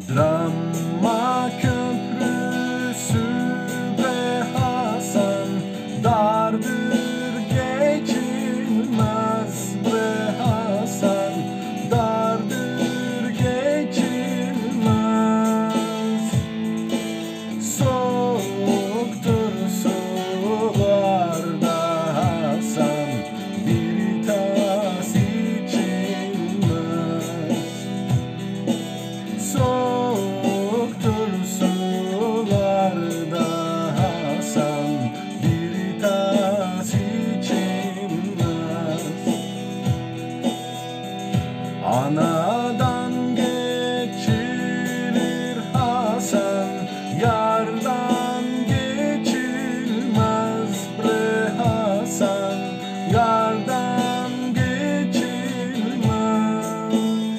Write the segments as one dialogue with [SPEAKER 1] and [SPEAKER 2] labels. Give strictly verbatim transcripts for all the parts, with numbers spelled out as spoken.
[SPEAKER 1] Drama köprüsü be Hasan, dardır geçilmez be Hasan, dardır geçilmez. Soğuktur sularda Hasan, bir tas içilmez. Soğuktur sularda Hasan, bir tas içilmez. Anadan geçilir Hasan, yardan geçilmez bre Hasan, yardan geçilmez.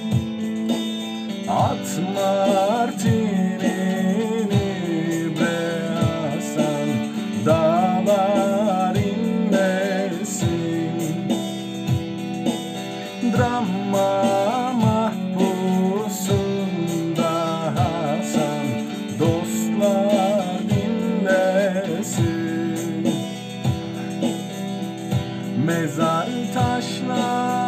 [SPEAKER 1] At martinini bre Hasan, dağlar inlesin. Drama mahpusunda Hasan, dostlar dinlesin. Mezar taşlar